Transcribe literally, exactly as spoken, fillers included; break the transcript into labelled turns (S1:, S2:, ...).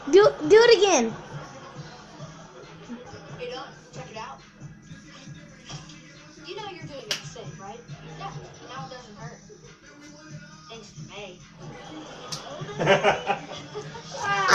S1: Do do it again.
S2: Hey, Don, check it out. You know you're doing it safe, right? Yeah. Now it doesn't hurt. Thanks to me.